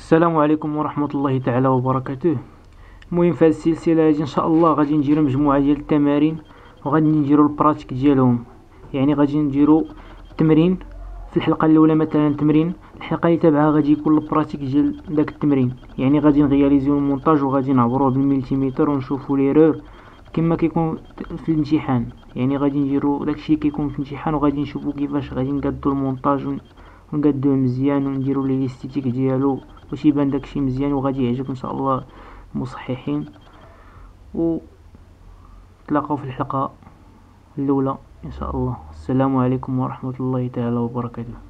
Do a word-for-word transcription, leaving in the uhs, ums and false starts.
السلام عليكم ورحمة الله تعالى وبركاته. المهم في هذه السلسلة هذه ان شاء الله غادي نديرو مجموعة ديال التمارين وغادي نديرو البراتيك ديالهم. يعني غادي نديرو التمرين في الحلقة الاولى مثلا تمرين، الحلقة اللي تابعها غادي يكون البراتيك ديال داك التمرين. يعني غادي نغياليزيو المونتاج وغادي نعبروه بالملتيميتر ونشوفو ليرور كما كيكون في الامتحان. يعني غادي نديرو داكشي كيكون في الامتحان وغادي نشوفو كيفاش غادي نقادو المونتاج ونقادوه مزيان ونديرو ليه ليستيتيك ديالو باش يبان داكشي مزيان وغادي يعجب ان شاء الله المصححين. وتلاقاو في الحلقة الاولى ان شاء الله. السلام عليكم ورحمة الله تعالى وبركاته.